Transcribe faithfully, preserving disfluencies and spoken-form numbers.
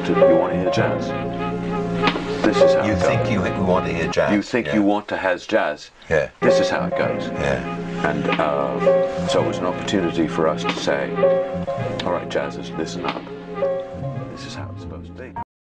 want to you want to hear jazz. This is how You it think goes. you want to hear jazz? You think yeah. you want to has jazz. Yeah. This is how it goes. Yeah. And uh, so it was an opportunity for us to say, all right, jazzers, listen up. This is how it's supposed to be.